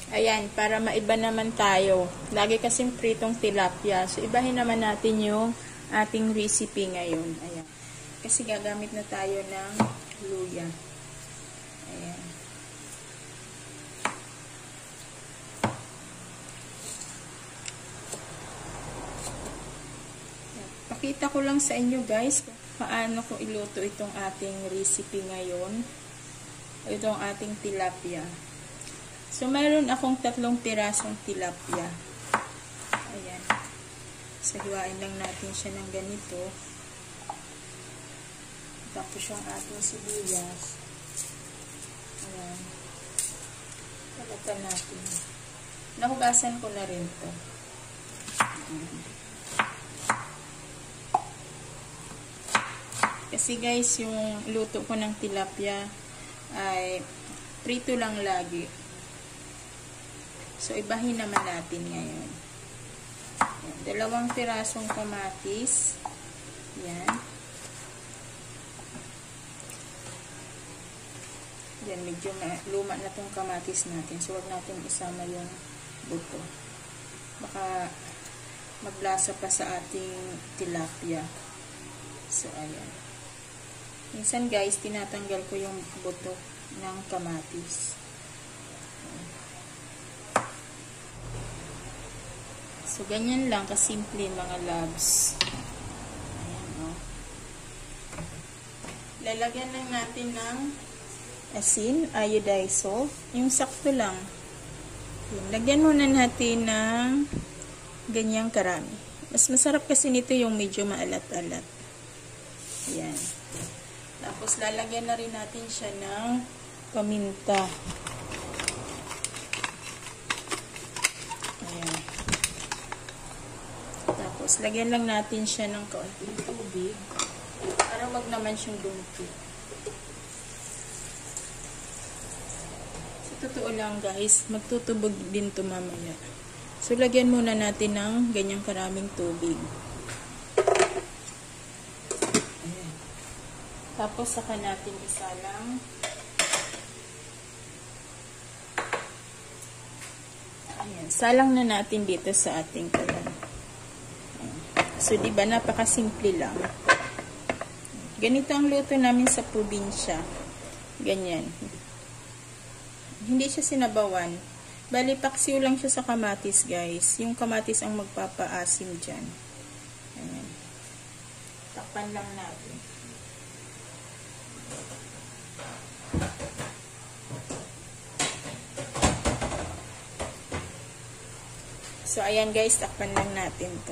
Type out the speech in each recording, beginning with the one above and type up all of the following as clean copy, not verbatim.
Ayan, para maiba naman tayo. Lagi kasing pritong tilapia. So, ibahin naman natin yung ating recipe ngayon. Ayan. Kasi gagamit na tayo ng luya. Ayan. Pakita ko lang sa inyo guys kung paano ko iluto itong ating recipe ngayon. Itong ating tilapia. So, mayroon akong 3 pirasong tilapia. Ayan. Sahiwain lang natin siya ng ganito. Tapos yung ating sibuyas. Ayan. Palatan natin. Nahugasan ko na rin to. Kasi guys, yung luto ko ng tilapia ay prito lang lagi. So, ibahin naman natin ngayon. Ayan, 2 pirasong kamatis. Yan. Yan, medyo luma na tong kamatis natin. So, huwag natin isama yung buto. Baka maglasa pa sa ating tilapia. So, ayan. Minsan guys, tinatanggal ko yung buto ng kamatis. So, ganyan lang kasimple mga loves. Ayan, o. Lalagyan lang natin ng asin, iodized salt. Yung sakto lang. Ayan, lagyan muna natin ng ganyang karami. Mas masarap kasi nito yung medyo maalat-alat. Ayan. Tapos, lalagyan na rin natin siya ng paminta. Ayan. Tapos, lagyan lang natin siya ng kaunting tubig para wag naman siyang dumpi. Sa totoo lang guys, magtutubog din ito mamaya. So, lagyan muna natin ng ganyang karaming tubig. Ayan. Tapos, saka natin isalang. Ayan. Salang na natin dito sa ating kalan. So, diba, napakasimple lang. Ganito ang luto namin sa probinsya. Ganyan. Hindi siya sinabawan. Bali, paksiw lang siya sa kamatis, guys. Yung kamatis ang magpapaasim dyan. Ayan. Takpan lang natin. So, ayan guys, takpan lang natin to.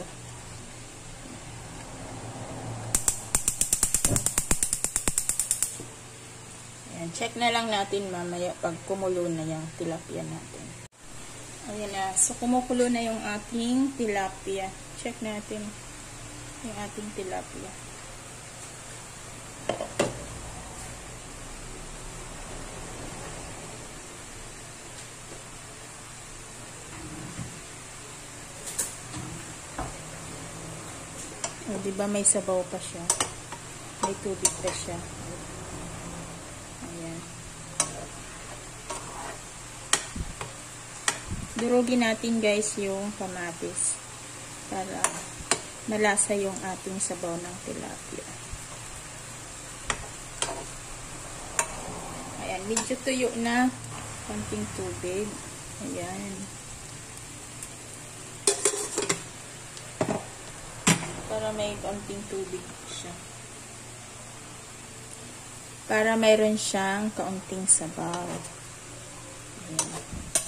Ayan, check na lang natin mamaya pag kumulo na yung tilapia natin. Ayan na. So, kumukulo na yung ating tilapia. Check natin yung ating tilapia. O, diba may sabaw pa siya? May tubig pa siya. Ayan. Durugin natin guys yung kamatis para malasa yung ating sabaw ng tilapia. Ayan, medyo tuyo na, konting tubig. Ayan. Para may konting tubig siya. Para mayroon siyang kaunting sabaw. Ayan.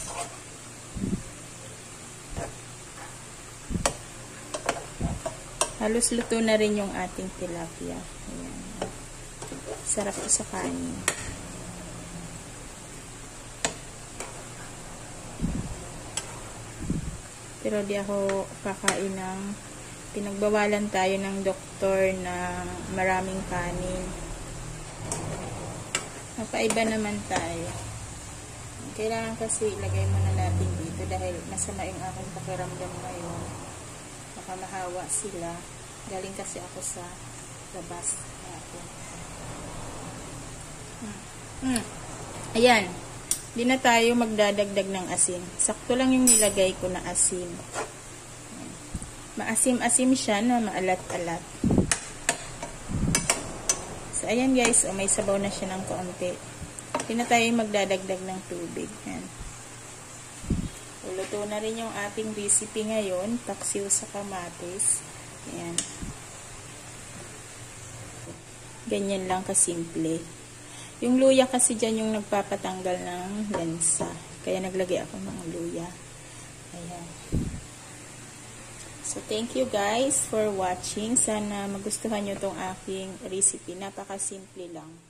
Halos luto na rin yung ating tilapia. Ayan. Sarap ito sa kanin. Pero di ako kakain ng pinagbawalan tayo ng doktor na maraming kanin. Mapaiba naman tayo. Kailangan kasi ilagay muna natin dito dahil masama yung aking pakiramdam ngayon. Baka mahawa sila. Galing kasi ako sa labas. Ayan. Hindi na tayo magdadagdag ng asin. Sakto lang yung nilagay ko na asin. Maasim-asim siya na maalat-alat. So, ayan guys, may sabaw na siya ng kaunti. Hindi na tayo magdadagdag ng tubig. Ayan. Luto na rin yung ating recipe ngayon, paksiw sa kamatis. Ayan. Ganyan lang kasimple. Yung luya kasi dyan yung nagpapatanggal ng lansa. Kaya naglagay ako ng luya. Ayan. So, thank you guys for watching. Sana magustuhan nyo tong aking recipe. Napakasimple lang.